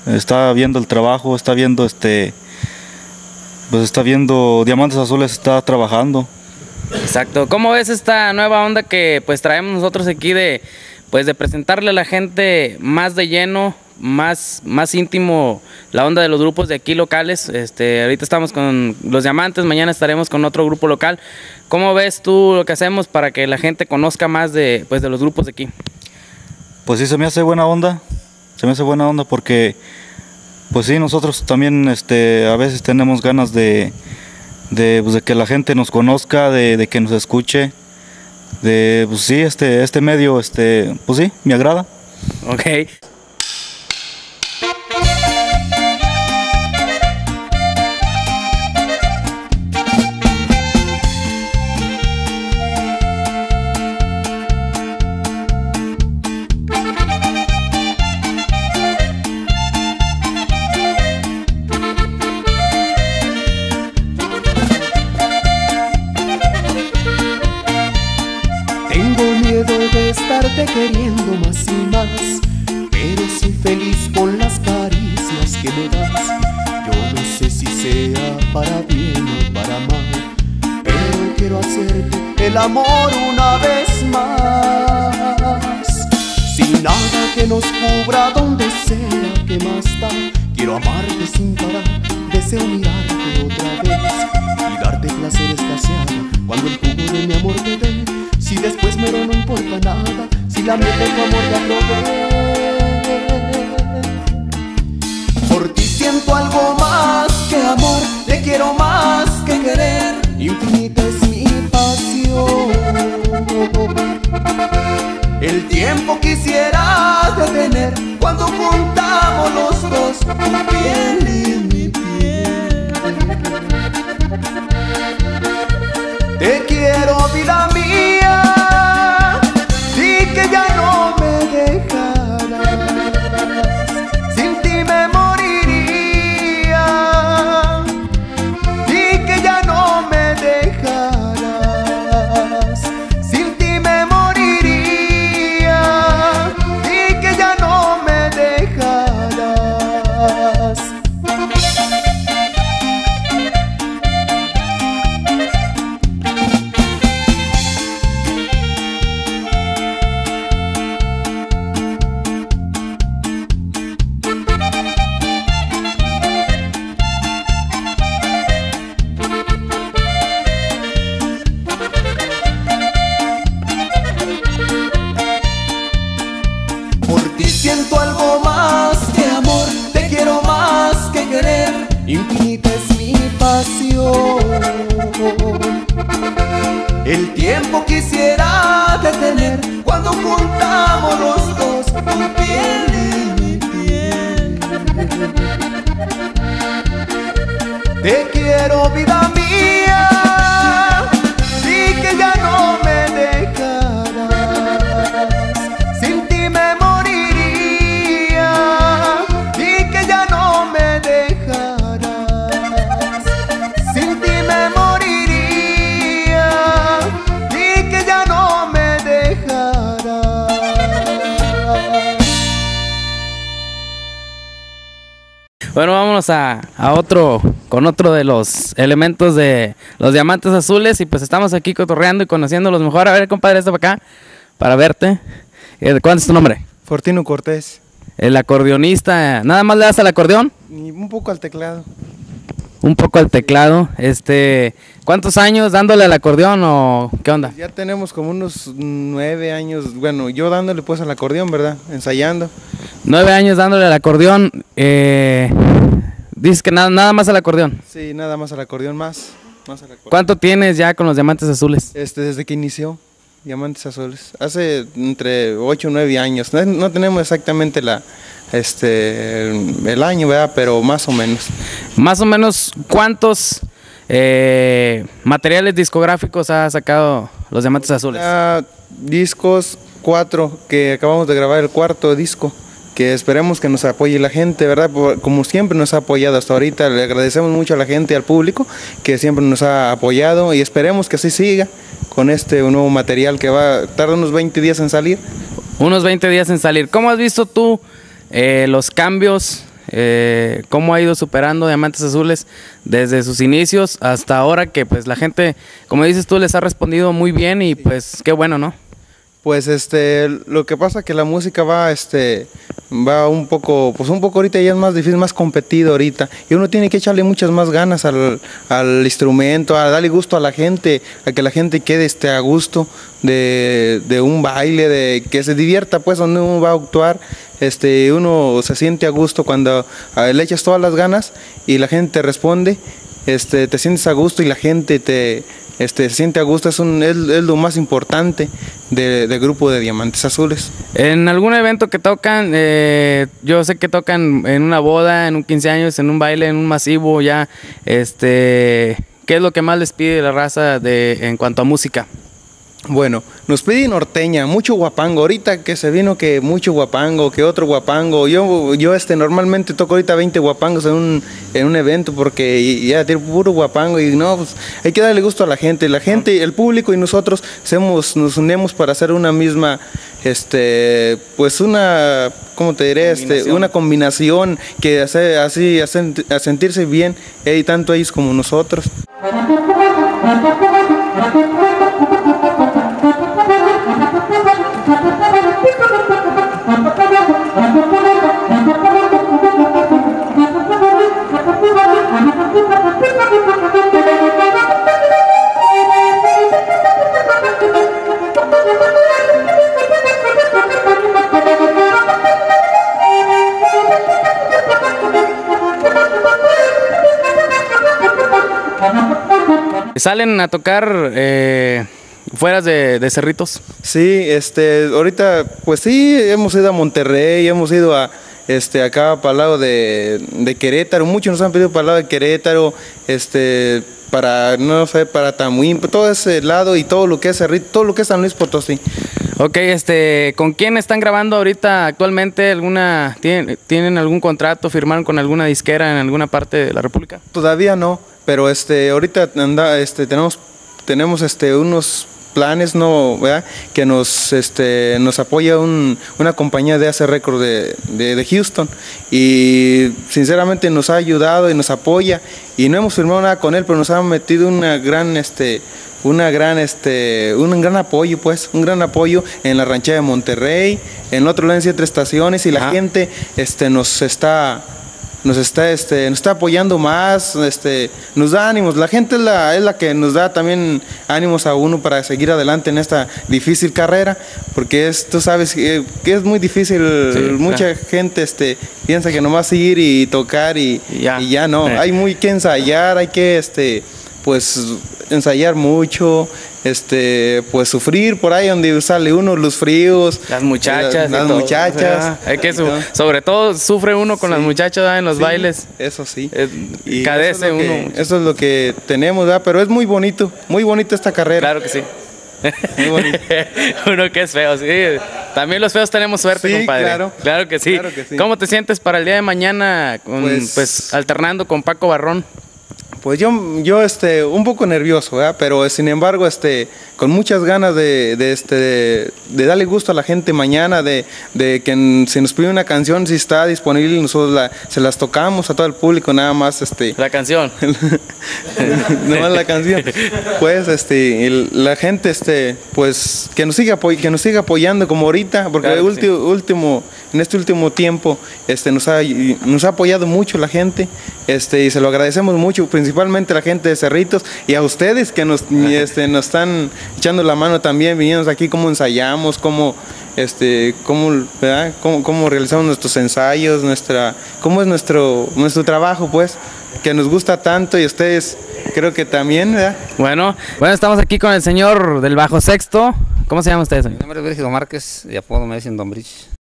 está viendo el trabajo, está viendo pues está viendo Diamantes Azules, está trabajando. Exacto. ¿Cómo ves esta nueva onda que pues traemos nosotros aquí de presentarle a la gente más de lleno, más íntimo la onda de los grupos de aquí locales? Ahorita estamos con los Diamantes, mañana estaremos con otro grupo local. ¿Cómo ves tú lo que hacemos para que la gente conozca más de los grupos de aquí? Pues sí, se me hace buena onda porque pues sí, nosotros también a veces tenemos ganas de que la gente nos conozca, de que nos escuche, pues sí, este medio, pues sí, me agrada. Ok. Estarte queriendo más y más, pero soy feliz con las caricias que me das. Yo no sé si sea para bien o para mal, pero quiero hacerte el amor una vez más. Sin nada que nos cubra donde sea que más da, quiero amarte sin parar, deseo mirarte otra vez y darte placer escaseado cuando el jugo de mi amor te dé. Si después muero no importa nada, si la miel de tu amor ya probé. Por ti siento algo más que amor, te quiero más que querer, infinita es mi pasión. El tiempo quisiera detener cuando juntamos los dos, tu piel y mi piel. Te quiero, vida mía, di que ya no me dejarás, sin ti me moriría, di que ya no me dejarás, sin ti me moriría, di que ya no me dejarás. Siento algo más que amor, te quiero más que querer, infinita es mi pasión. El tiempo quisiera detener cuando juntamos los dos, tu piel y mi piel. Te quiero, vida mía, di que ya no me dejarás, sin ti me moriría, di que ya no me dejarás, sin ti me moriría, di que ya no me dejarás. Bueno, vámonos con otro de los elementos de los Diamantes Azules. Y pues estamos aquí cotorreando y conociéndolos mejor. A ver, compadre, para acá, para verte. ¿Cuál es tu nombre? Fortino Cortés. El acordeonista. ¿Nada más le das al acordeón? Y un poco al teclado. Un poco al teclado. ¿Cuántos años dándole al acordeón o qué onda? Pues ya tenemos como unos 9 años, bueno, yo dándole pues al acordeón, ¿verdad? Ensayando. 9 años dándole al acordeón. Dices que nada más al acordeón. Sí, nada más al acordeón, más al acordeón. ¿Cuánto tienes ya con los Diamantes Azules? Desde que inició Diamantes Azules, hace entre 8 o 9 años. No tenemos exactamente el año, ¿verdad? Pero más o menos. Más o menos, ¿cuántos materiales discográficos ha sacado los Diamantes Azules? Discos, 4, que acabamos de grabar el 4º disco, que esperemos que nos apoye la gente, ¿verdad? Como siempre nos ha apoyado hasta ahorita. Le agradecemos mucho a la gente y al público que siempre nos ha apoyado y esperemos que así siga con un nuevo material que va a tardar unos 20 días en salir. Unos 20 días en salir. ¿Cómo has visto tú los cambios cómo ha ido superando Diamantes Azules desde sus inicios hasta ahora, que pues la gente, como dices tú, les ha respondido muy bien y pues qué bueno, ¿no? Pues lo que pasa que la música va un poco ahorita ya es más difícil, más competido ahorita, y uno tiene que echarle muchas más ganas al instrumento, a darle gusto a la gente, a que la gente quede a gusto de un baile, de que se divierta pues donde uno va a actuar. Uno se siente a gusto cuando le echas todas las ganas y la gente te responde, te sientes a gusto y la gente se siente a gusto. Es lo más importante del grupo de Diamantes Azules. En algún evento que tocan, yo sé que tocan en una boda, en un 15 años, en un baile, en un masivo ya, ¿qué es lo que más les pide la raza en cuanto a música? Bueno, nos pide norteña, mucho guapango. Ahorita que se vino que mucho guapango, que otro guapango. Yo normalmente toco ahorita 20 guapangos en un evento porque ya tiene puro guapango y no, pues hay que darle gusto a la gente. La gente, el público y nosotros nos unimos para hacer una misma, pues una, ¿cómo te diré? Una combinación que hace así a sentirse bien, tanto ellos como nosotros. ¿Salen a tocar fuera de Cerritos? Sí, ahorita pues sí, hemos ido a Monterrey, hemos ido a acá para el lado de Querétaro. Muchos nos han pedido para el lado de Querétaro, para, no sé, para Tamuín, todo ese lado y todo lo que es Cerrito, todo lo que es San Luis Potosí. Ok, ¿con quién están grabando ahorita actualmente? ¿Tienen algún contrato? ¿Firmaron con alguna disquera en alguna parte de la República? Todavía no, pero ahorita tenemos unos planes, ¿no? ¿Verdad? Que nos apoya una compañía de AC Record de Houston, y sinceramente nos ha ayudado y nos apoya, y no hemos firmado nada con él, pero nos ha metido un gran apoyo, pues, un gran apoyo en la ranchera de Monterrey, en el otro lado en 7 estaciones, y la gente nos está apoyando más, nos da ánimos. La gente es la que nos da también ánimos a uno para seguir adelante en esta difícil carrera, porque tú sabes que es muy difícil. Sí, mucha gente piensa que nomás ir y tocar y ya no. Hay que ensayar, hay que pues ensayar mucho, pues sufrir por ahí donde sale uno, los fríos, las muchachas, hay que sobre todo sufre uno con las muchachas en los bailes. Eso sí, y cadece uno. Eso es lo que tenemos, ¿verdad? Pero es muy bonita esta carrera. Claro que sí. Muy bonito. Uno que es feo, sí. También los feos tenemos suerte, sí, compadre. Claro que sí. ¿Cómo te sientes para el día de mañana pues alternando con Paco Barrón? Pues yo un poco nervioso, ¿verdad? Pero sin embargo, con muchas ganas de darle gusto a la gente mañana, de que si nos pide una canción, si está disponible, nosotros se las tocamos a todo el público, nada más. La canción. Nada más la canción. Pues, y la gente, pues, que nos siga apoyando como ahorita, porque claro, en este último tiempo, nos ha apoyado mucho la gente, y se lo agradecemos mucho, principalmente a la gente de Cerritos y a ustedes que nos están echando la mano también, viniendo aquí, cómo ensayamos, cómo realizamos nuestros ensayos, cómo es nuestro trabajo, pues, que nos gusta tanto, y ustedes creo que también, ¿verdad? Bueno, estamos aquí con el señor del bajo sexto. ¿Cómo se llama usted, señor? Mi nombre es Brígido Márquez, de apodo me dicen Don Brich.